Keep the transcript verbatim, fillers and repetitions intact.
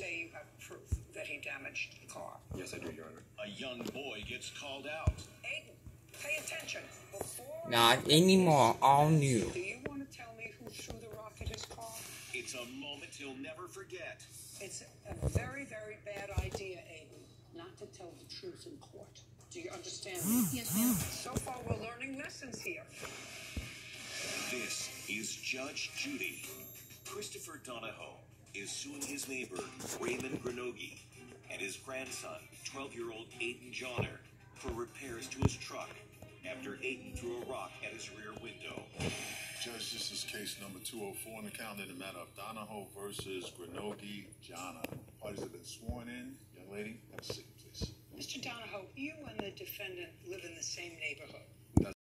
say you have proof that he damaged the car? Yes, I do, Your Honor. A young boy gets called out. Aiden, pay attention. Before Not anymore, all new. Do you want to tell me who threw the rock at his car? It's a moment he'll never forget. It's a very, very bad idea, Aiden, not to tell the truth in court. Do you understand me? Yes, ma'am. So far, we're learning lessons here. This is Judge Judy. Christopher Donahoe is suing his neighbor, Raymond Grenogi, and his grandson, twelve-year-old Aiden Johnner, for repairs to his truck after Aiden threw a rock at his rear window. Judge, this is case number two oh four in the count in the matter of Donahoe versus Grenogi Johnner. Parties have been sworn in. Young lady, have a seat, please. Mister Donahoe, you and the defendant live in the same neighborhood.